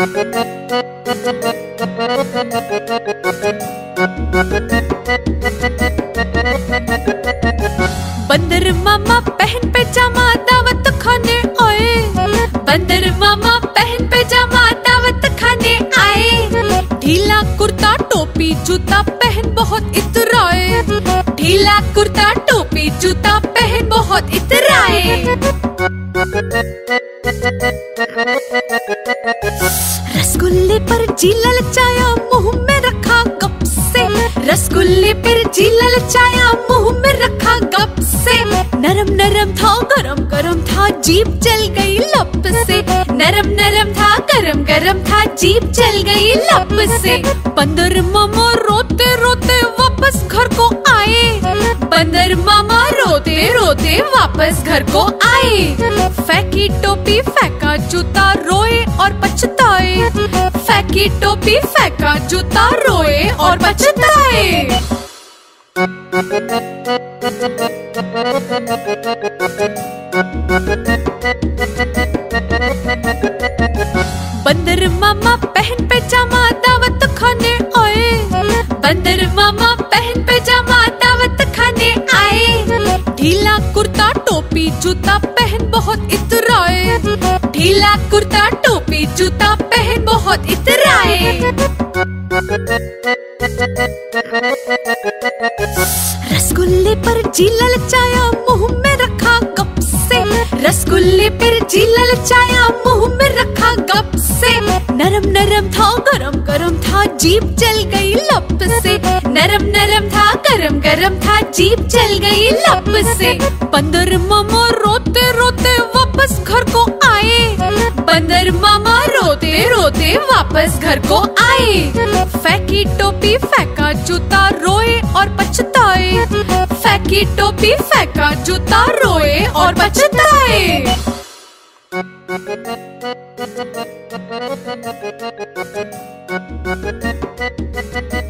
बंदर मामा पहन पैजामा दावत खाने आए। बंदर मामा पहन पैजामा दावत खाने आए। ढीला कुर्ता टोपी जूता पहन बहुत इतराए। ढीला कुर्ता टोपी जूता पहन बहुत इतराए। रसगुल्ले पर जी ललचाया मुंह में रखा गप से। रसगुल्ले पर जी ललचाया मुंह में रखा गप से। नरम नरम था गरम गरम था जीभ जल गई लप से। नरम नरम था गरम गरम था जीभ जल गई लप से। बंदर मामा रोते रोते वापस घर को आए। बंदर मामा रोते रोते वापस घर को आए। फेंकी टोपी फेंका जूता रोए और पछताए। फेंकी टोपी फेंका जूता रोए और पछताए। बंदर मामा पहन पैजामा दावत खाने आए। बंदर मामा पहन पैजामा दावत खाने आए। ढीला कुर्ता टोपी जूता पहन बहुत इतराए। ढीला कुर्ता टोपी जूता पहन बहुत इतराए। रसगुल्ले पर जी ललचाया मुंह में रखा गप से। रसगुल्ले पर जी ललचाया मुंह में रखा गप से। नरम नरम था गरम गरम था जीभ जल गई लप से। नरम नरम था गरम गरम था जीभ जल गई लप से। बंदर मामा रोते रोते वापस घर को आए। बंदर मामा रोते रोते वापस घर को आए। फेंकी टोपी फेंका जूता रोए और पछताए। फेंकी टोपी फेंका जूता रोए और पछताए।